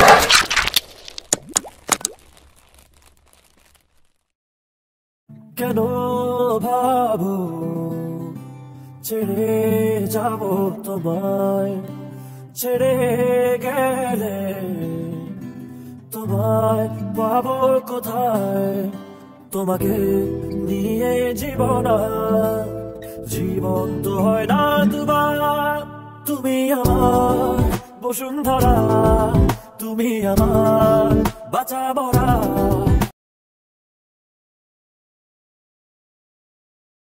কেন ভাবো ছেড়ে যাব তোমায়, ছেড়ে গেলে তোমায় পাবো কোথায়? তোমাকে নিয়ে জীবন আর জীবন তো হয় না দুবার। তুমি আমার বসুন্ধরা, তুমি আমার বাঁচা মরা।